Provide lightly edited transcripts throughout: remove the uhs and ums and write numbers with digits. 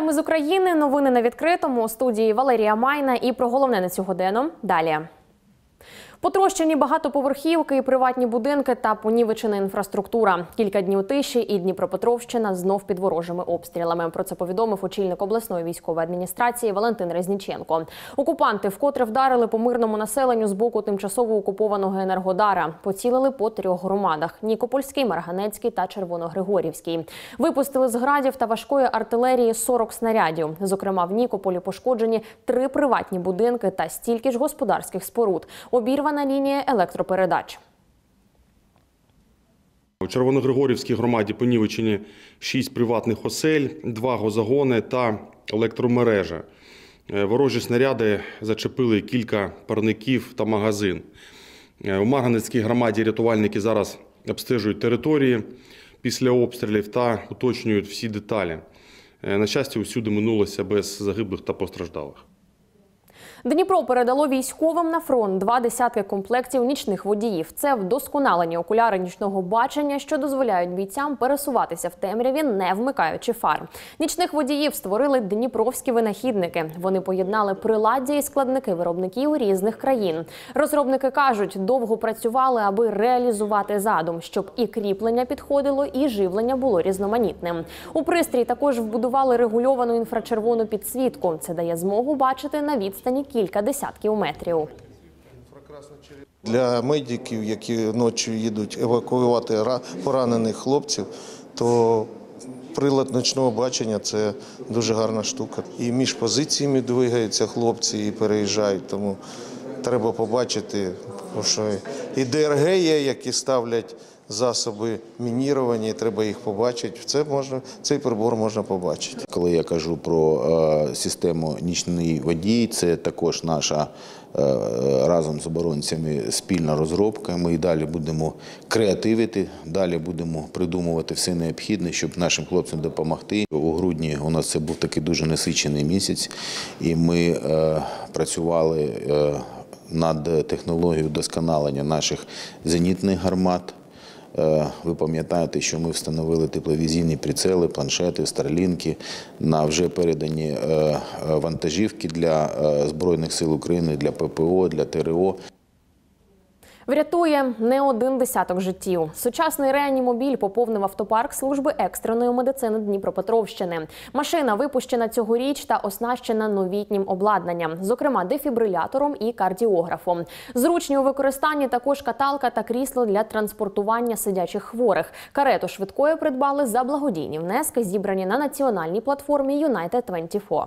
Вітаємо з України. Новини на відкритому. У студії Валерія Майна. І про головне на цю годину далі. Потрощені багатоповерхівки і приватні будинки та понівечена інфраструктура. Кілька днів тиші і Дніпропетровщина знов під ворожими обстрілами. Про це повідомив очільник обласної військової адміністрації Валентин Резніченко. Окупанти вкотре вдарили по мирному населенню з боку тимчасово окупованого Енергодара. Поцілили по 3 громадах – Нікопольський, Марганецький та Червоногригорівський. Випустили з градів та важкої артилерії 40 снарядів. Зокрема, в Нікополі пошкоджені 3 приватні будинки та стільки ж господарських споруд. Обірвана лінія електропередач. У Червоногригорівській громаді понівечені 6 приватних осель, 2 газогони та електромережа. Ворожі снаряди зачепили кілька парників та магазин. У Марганецькій громаді рятувальники зараз обстежують території після обстрілів та уточнюють всі деталі. На щастя, усюди минулося без загиблих та постраждалих. Дніпро передало військовим на фронт 2 десятки комплектів нічних водіїв. Це вдосконалені окуляри нічного бачення, що дозволяють бійцям пересуватися в темряві, не вмикаючи фар. Нічних водіїв створили дніпровські винахідники. Вони поєднали приладдя і складники виробників різних країн. Розробники кажуть, довго працювали, аби реалізувати задум, щоб і кріплення підходило, і живлення було різноманітним. У пристрій також вбудували регульовану інфрачервону підсвітку. Це дає змогу бачити на відстані кілька десятків метрів. Для медиків, які ночі їдуть евакуювати поранених хлопців, то прилад нічного бачення – це дуже гарна штука. І між позиціями двигаються хлопці і переїжджають, тому треба побачити, що і ДРГ є, які ставлять засоби мінірування, треба їх побачити. Цей прибор можна побачити. Коли я кажу про систему «Нічний водій», це також наша разом з оборонцями спільна розробка. Ми і далі будемо креативити, далі будемо придумувати все необхідне, щоб нашим хлопцям допомогти. У грудні у нас це був такий дуже насичений місяць, і ми працювали над технологією вдосконалення наших зенітних гармат. Ви пам'ятаєте, що ми встановили тепловізійні прицели, планшети, старлінки на вже передані вантажівки для Збройних сил України, для ППО, для ТРО. Врятує не 1 десяток життів. Сучасний реанімобіль поповнив автопарк служби екстреної медицини Дніпропетровщини. Машина випущена цьогоріч та оснащена новітнім обладнанням, зокрема дефібрилятором і кардіографом. Зручні у використанні також каталка та крісло для транспортування сидячих хворих. Карету швидкої придбали за благодійні внески, зібрані на національній платформі United24.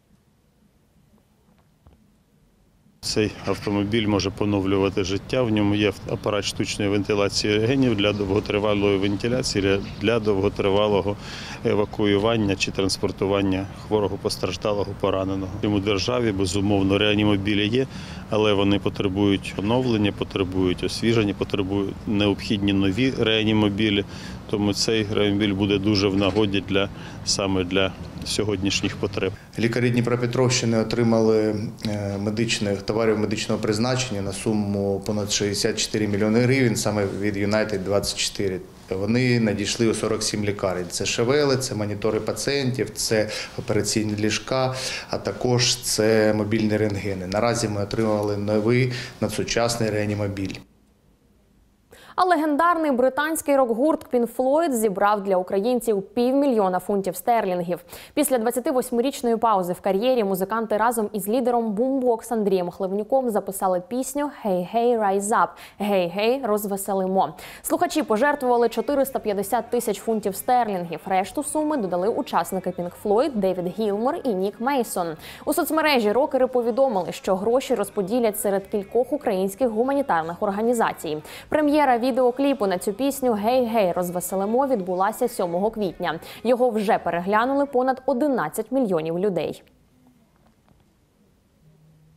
Цей автомобіль може поновлювати життя. В ньому є апарат штучної вентиляції легенів для довготривалої вентиляції, для довготривалого евакуювання чи транспортування хворого, постраждалого, пораненого. У державі, безумовно, реанімобілі є, але вони потребують оновлення, потребують освіження, потребують необхідні нові реанімобілі. Тому цей реанімобіль буде дуже в нагоді саме для сьогоднішніх потреб. Лікарі Дніпропетровщини отримали товарів медичного призначення на суму понад 64 мільйони гривень саме від United24. Вони надійшли у 47 лікарень. Це ШВЛ, це монітори пацієнтів, це операційні ліжка, а також це мобільні рентгени. Наразі ми отримали новий надсучасний реанімобіль. А легендарний британський рок-гурт Pink Floyd зібрав для українців $500 000 фунтів стерлінгів. Після 28-річної паузи в кар'єрі музиканти разом із лідером Boombox Андрієм Хливнюком записали пісню «Hey, hey, rise up» – «Гей, гей, розвеселимо». Слухачі пожертвували 450 тисяч фунтів стерлінгів. Решту суми додали учасники Pink Floyd Девід Гілмор і Нік Мейсон. У соцмережі рокери повідомили, що гроші розподілять серед кількох українських гуманітарних організацій. Прем'єра відеокліпу на цю пісню «Гей, гей, розвеселимо» відбулася 7 квітня. Його вже переглянули понад 11 мільйонів людей.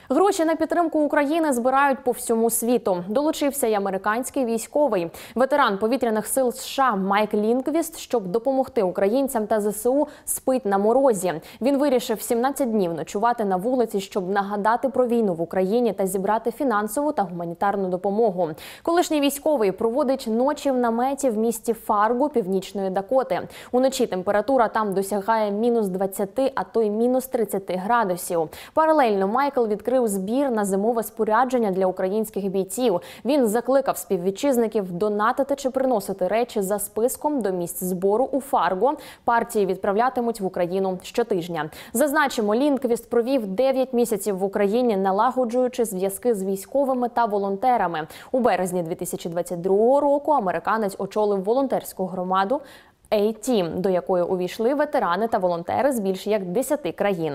Гроші на підтримку України збирають по всьому світу. Долучився й американський військовий. Ветеран повітряних сил США Майк Лінквіст, щоб допомогти українцям та ЗСУ, спить на морозі. Він вирішив 17 днів ночувати на вулиці, щоб нагадати про війну в Україні та зібрати фінансову та гуманітарну допомогу. Колишній військовий проводить ночі в наметі в місті Фарго, Північної Дакоти. Уночі температура там досягає мінус 20, а то й мінус 30 градусів. Паралельно Майкл відкрив збір на зимове спорядження для українських бійців. Він закликав співвітчизників донатити чи приносити речі за списком до місць збору у Фарго. Партії відправлятимуть в Україну щотижня. Зазначимо, Лінквіст провів 9 місяців в Україні, налагоджуючи зв'язки з військовими та волонтерами. У березні 2022 року американець очолив волонтерську громаду A-Team, до якої увійшли ветерани та волонтери з більш як 10 країн.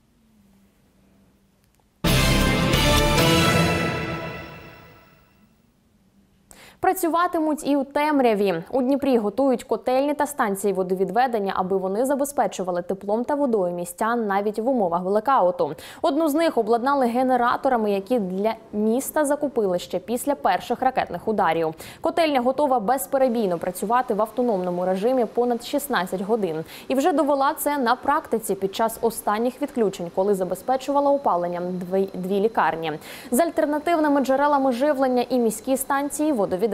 Працюватимуть і у темряві. У Дніпрі готують котельні та станції водовідведення, аби вони забезпечували теплом та водою містян навіть в умовах блекауту. Одну з них обладнали генераторами, які для міста закупили ще після перших ракетних ударів. Котельня готова безперебійно працювати в автономному режимі понад 16 годин. І вже довела це на практиці під час останніх відключень, коли забезпечувала опаленням дві лікарні. З альтернативними джерелами живлення і міські станції водовідведення.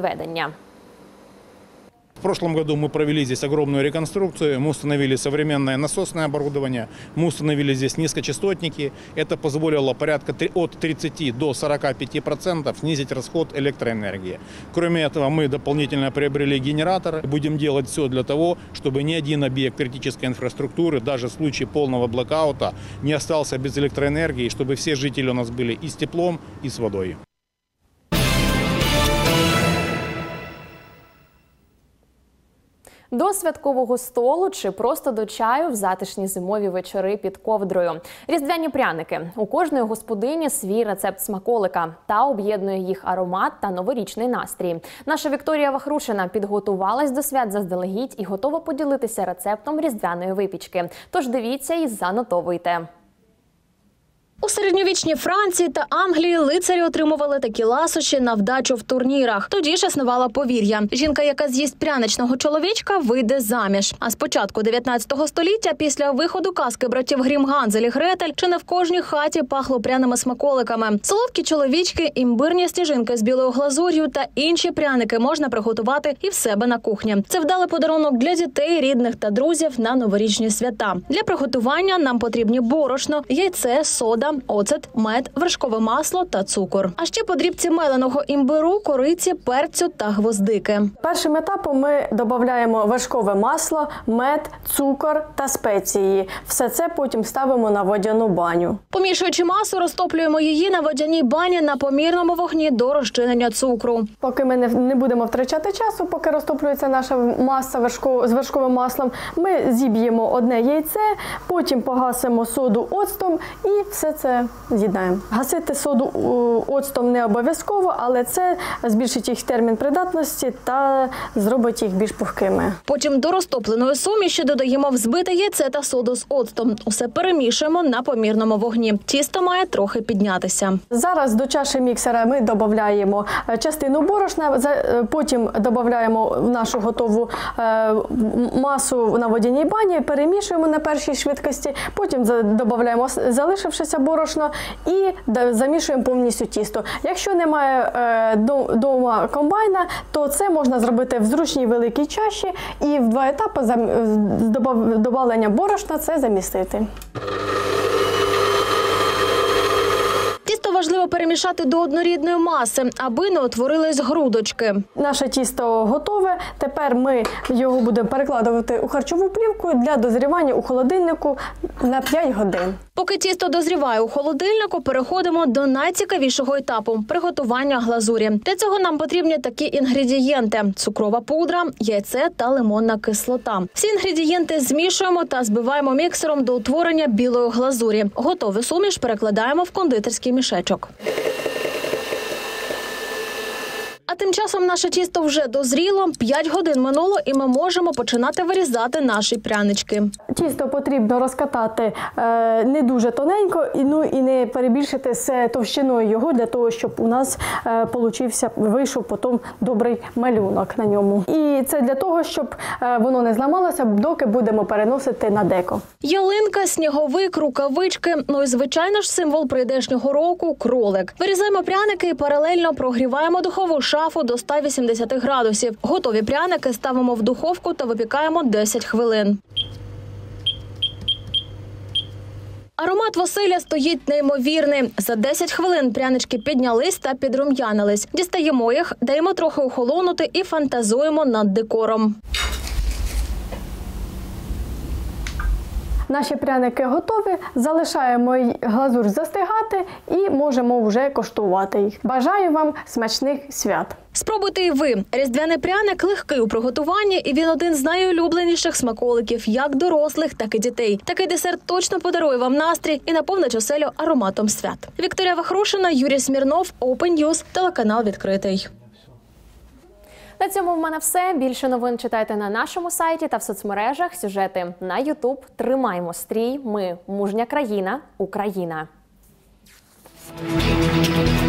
В прошлом году мы провели здесь огромную реконструкцию, мы установили современное насосное оборудование, мы установили здесь низкочастотники. Это позволило порядка от 30 до 45% снизить расход электроэнергии. Кроме этого, мы дополнительно приобрели генераторы. Будем делать все для того, чтобы ни один объект критической инфраструктуры, даже в случае полного блэкаута, не остался без электроэнергии, чтобы все жители у нас были и с теплом, и с водой. До святкового столу чи просто до чаю в затишні зимові вечори під ковдрою. Різдвяні пряники. У кожної господині свій рецепт смаколика та об'єднує їх аромат та новорічний настрій. Наша Вікторія Вахрушина підготувалась до свят заздалегідь і готова поділитися рецептом різдвяної випічки. Тож дивіться і занотовуйте. У середньовічній Франції та Англії лицарі отримували такі ласощі на вдачу в турнірах. Тоді ж існувало повір'я. Жінка, яка з'їсть пряничного чоловічка, вийде заміж. А з початку 19 століття, після виходу казки братів Грім Ганзель і Гретель, чи не в кожній хаті пахло пряними смаколиками. Солодкі чоловічки, імбирні сніжинки з білою глазур'ю та інші пряники можна приготувати і в себе на кухні. Це вдалий подарунок для дітей, рідних та друзів на новорічні свята. Для приготування нам потрібні борошно, яйце, сода, оцет, мед, вершкове масло та цукор. А ще подрібці меленого імбиру, кориці, перцю та гвоздики. Першим етапом ми додаємо вершкове масло, мед, цукор та спеції. Все це потім ставимо на водяну баню. Помішуючи масу, розтоплюємо її на водяній бані на помірному вогні до розчинення цукру. Поки ми не будемо втрачати часу, поки розтоплюється наша маса з вершковим маслом, ми зіб'ємо одне яйце, потім погасимо соду оцтом і все це з'єднаємо. Гасити соду оцтом не обов'язково, але це збільшить їх термін придатності та зробить їх більш пухкими. Потім до розтопленої суміші додаємо взбите яйце та соду з оцтом. Усе перемішуємо на помірному вогні. Тісто має трохи піднятися. Зараз до чаші міксера ми додаємо частину борошна, потім додаємо нашу готову масу на водяній бані, перемішуємо на першій швидкості, потім додаємо залишившеся борошно і замішуємо повністю тісто. Якщо немає вдома комбайна, то це можна зробити в зручній великій чаші і в 2 етапи з додаванням борошна це замістити. Тісто важливо перемішати до однорідної маси, аби не утворились грудочки. Наше тісто готове. Тепер ми його будемо перекладувати у харчову плівку для дозрівання у холодильнику на 5 годин. Поки тісто дозріває у холодильнику, переходимо до найцікавішого етапу – приготування глазурі. Для цього нам потрібні такі інгредієнти – цукрова пудра, яйце та лимонна кислота. Всі інгредієнти змішуємо та збиваємо міксером до утворення білої глазурі. Готову суміш перекладаємо в кондитерський мішечок. А тим часом наше тісто вже дозріло, 5 годин минуло і ми можемо починати вирізати наші прянички. Тісто потрібно розкатати не дуже тоненько, і не перебільшити з товщиною його, для того, щоб у нас вийшов потім добрий малюнок на ньому. І це для того, щоб воно не зламалося, доки будемо переносити на деко. Ялинка, сніговик, рукавички, ну і звичайно ж символ прийдешнього року – кролик. Вирізаємо пряники і паралельно прогріваємо духову шафу до 180 градусів. Готові пряники ставимо в духовку та випікаємо 10 хвилин. Аромат Василя стоїть неймовірний. За 10 хвилин прянички піднялись та підрум'янились. Дістаємо їх, даємо трохи охолонути і фантазуємо над декором. Наші пряники готові, залишаємо глазур застигати і можемо вже коштувати їх. Бажаю вам смачних свят! Спробуйте і ви. Різдвяний пряник легкий у приготуванні, і він один з найулюбленіших смаколиків як дорослих, так і дітей. Такий десерт точно подарує вам настрій і наповнить оселю ароматом свят. Вікторія Вахрушина, Юрій Смірнов, Open News, телеканал «Відкритий». На цьому в мене все. Більше новин читайте на нашому сайті та в соцмережах. Сюжети на YouTube. Тримаймо стрій. Ми – мужня країна. Україна.